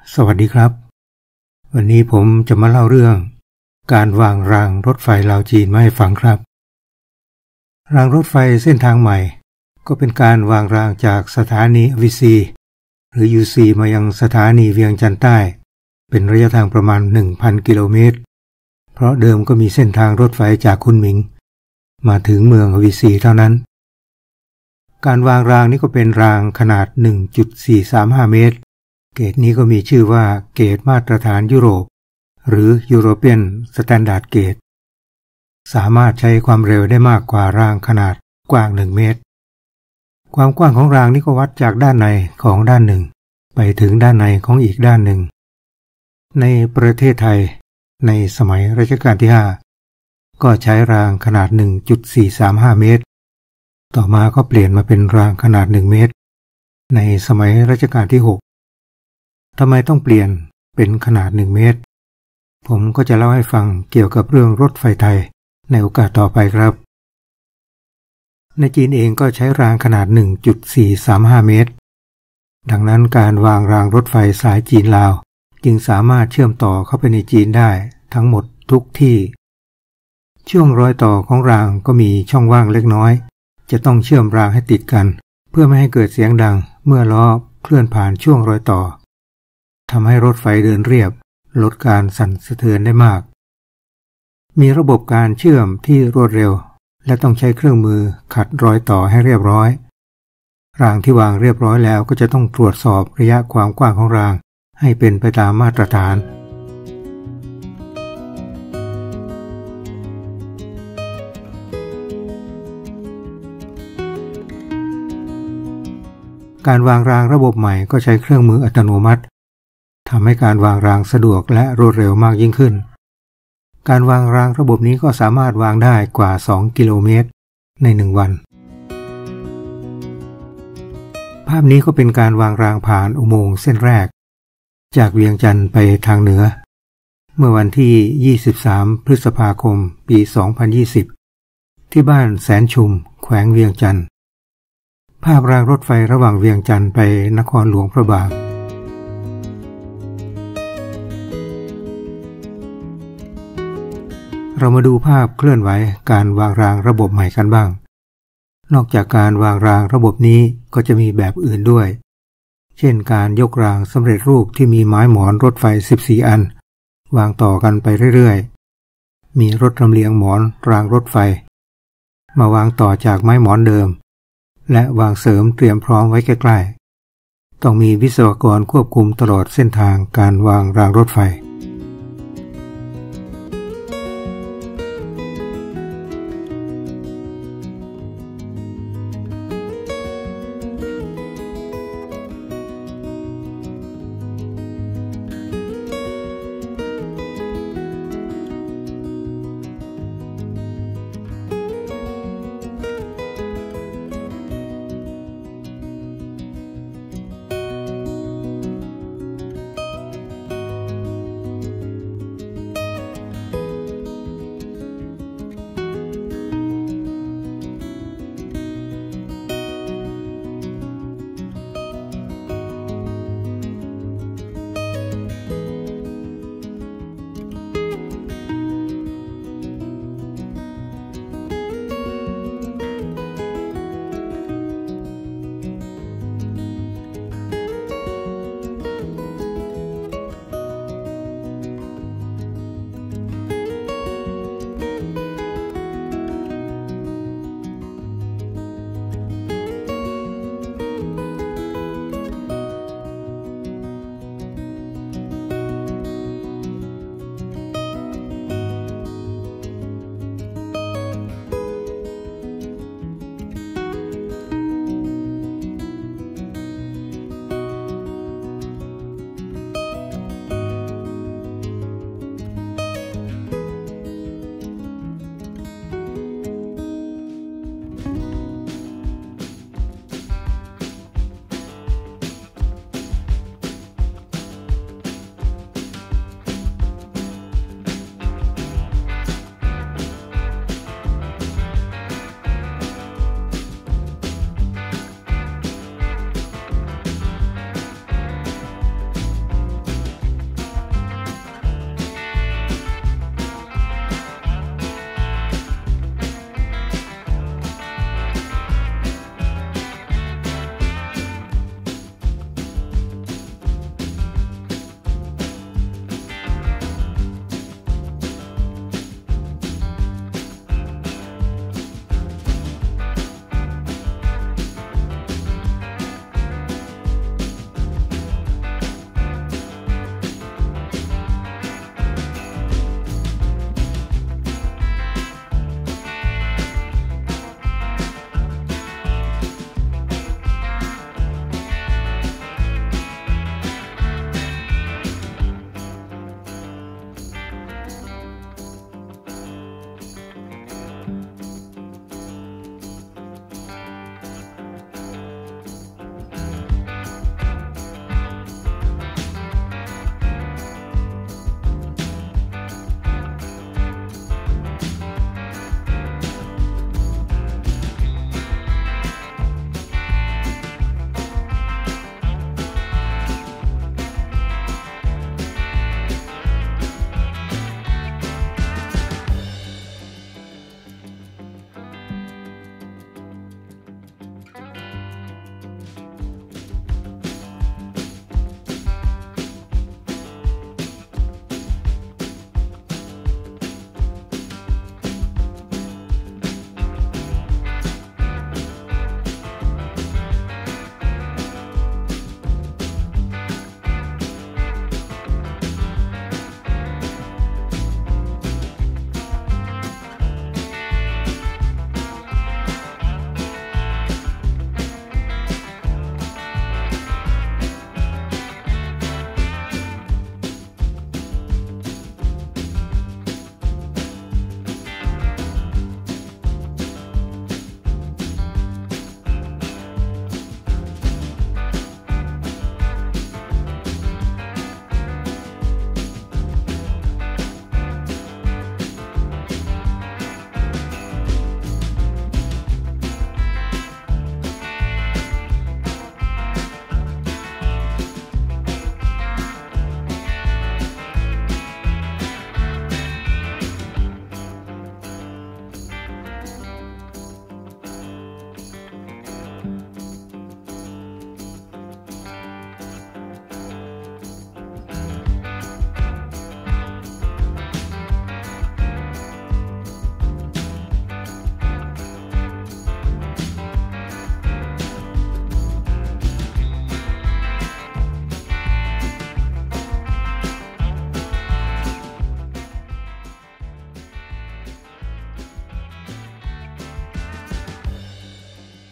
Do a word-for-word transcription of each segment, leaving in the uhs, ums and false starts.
สวัสดีครับวันนี้ผมจะมาเล่าเรื่องการวางรางรถไฟลาวจีนมาให้ฟังครับรางรถไฟเส้นทางใหม่ก็เป็นการวางรางจากสถานีอวิซีหรือ ยู ซี มายังสถานีเวียงจันทร์ใต้เป็นระยะทางประมาณ หนึ่งพัน กิโลเมตรเพราะเดิมก็มีเส้นทางรถไฟจากคุนหมิงมาถึงเมืองอวิซีเท่านั้นการวางรางนี้ก็เป็นรางขนาด หนึ่งจุดสี่สามห้า เมตรเกรดนี้ก็มีชื่อว่าเกรดมาตรฐานยุโรปหรือ European Standard Gauge สามารถใช้ความเร็วได้มากกว่ารางขนาดกว้างหนึ่งเมตรความกว้างของรางนี้ก็วัดจากด้านในของด้านหนึ่งไปถึงด้านในของอีกด้านหนึ่งในประเทศไทยในสมัยรัชกาลที่ห้าก็ใช้รางขนาด หนึ่งจุดสี่สามห้า เมตรต่อมาก็เปลี่ยนมาเป็นรางขนาดหนึ่งเมตรในสมัยรัชกาลที่หกทำไมต้องเปลี่ยนเป็นขนาดหนึ่งเมตรผมก็จะเล่าให้ฟังเกี่ยวกับเรื่องรถไฟไทยในโอกาสต่อไปครับในจีนเองก็ใช้รางขนาด หนึ่งจุดสี่สามห้า เมตรดังนั้นการวางรางรถไฟสายจีนลาวจึงสามารถเชื่อมต่อเข้าไปในจีนได้ทั้งหมดทุกที่ช่วงรอยต่อของรางก็มีช่องว่างเล็กน้อยจะต้องเชื่อมรางให้ติดกันเพื่อไม่ให้เกิดเสียงดังเมื่อล้อเคลื่อนผ่านช่วงรอยต่อทำให้รถไฟเดินเรียบลดการสั่นสะเทือนได้มากมีระบบการเชื่อมที่รวดเร็วและต้องใช้เครื่องมือขัดรอยต่อให้เรียบร้อยรางที่วางเรียบร้อยแล้วก็จะต้องตรวจสอบระยะความกว้างของรางให้เป็นไปตามมาตรฐานการวางรางระบบใหม่ก็ใช้เครื่องมืออัตโนมัติทำให้การวางรางสะดวกและรวดเร็วมากยิ่งขึ้นการวางรางระบบนี้ก็สามารถวางได้กว่าสองกิโลเมตรในหนึ่งวันภาพนี้ก็เป็นการวางรางผ่านอุโมงค์เส้นแรกจากเวียงจันทร์ไปทางเหนือเมื่อวันที่ยี่สิบสามพฤษภาคมปีสองพันยี่สิบที่บ้านแสนชุมแขวงเวียงจันทร์ภาพรางรถไฟระหว่างเวียงจันทร์ไปนครหลวงพระบางเรามาดูภาพเคลื่อนไหวการวางรางระบบใหม่กันบ้างนอกจากการวางรางระบบนี้ก็จะมีแบบอื่นด้วยเช่นการยกรางสำเร็จรูปที่มีไม้หมอนรถไฟสิบสี่อันวางต่อกันไปเรื่อยๆมีรถลำเลียงหมอนรางรถไฟมาวางต่อจากไม้หมอนเดิมและวางเสริมเตรียมพร้อมไว้ใกล้ๆต้องมีวิศวกรควบคุมตลอดเส้นทางการวางรางรถไฟ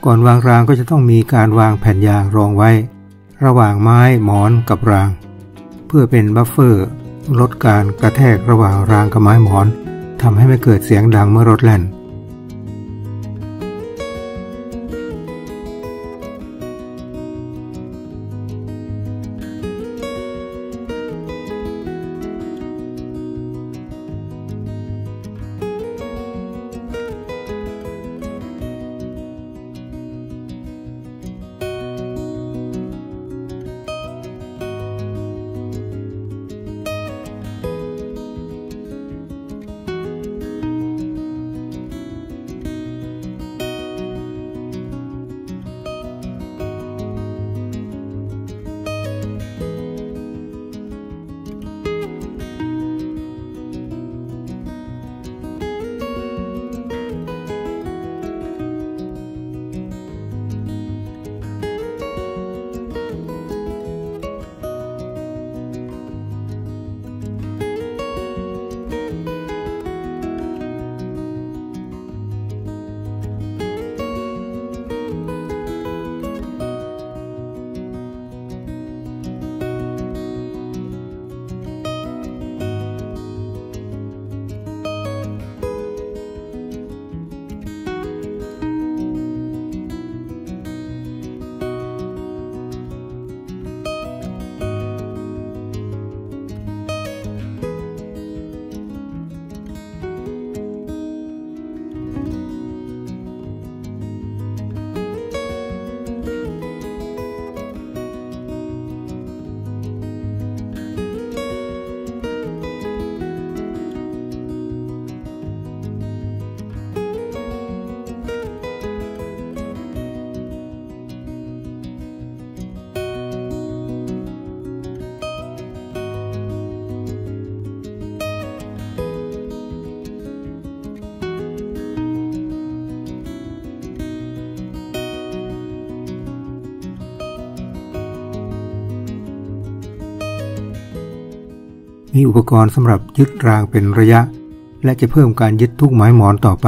ก่อนวางรางก็จะต้องมีการวางแผ่นยางรองไว้ระหว่างไม้หมอนกับรางเพื่อเป็นบัฟเฟอร์ลดการกระแทกระหว่างรางกับไม้หมอนทำให้ไม่เกิดเสียงดังเมื่อรถแล่นมีอุปกรณ์สำหรับยึดรางเป็นระยะและจะเพิ่มการยึดทุกไม้หมอนต่อไป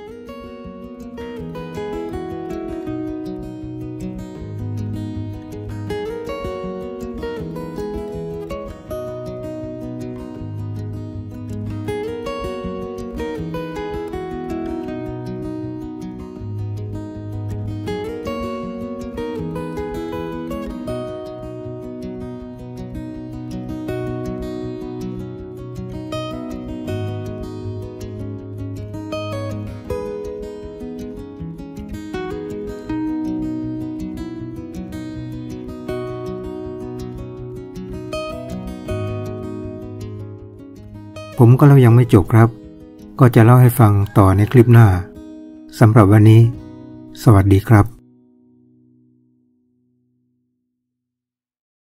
ผมก็เล่ายังไม่จบครับก็จะเล่าให้ฟังต่อในคลิปหน้าสำหรับวันนี้สวัสดีครับ